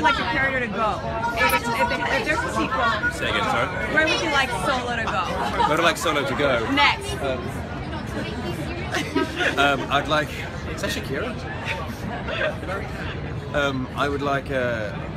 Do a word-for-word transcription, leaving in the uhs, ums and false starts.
you like your character to go? If, it's, if, it, if there's a sequel, Say again, sorry? where would you like Solo to go? Where would I like Solo to go? Next. Um, um, I'd like... Is that Shakira? um, I would like... Uh,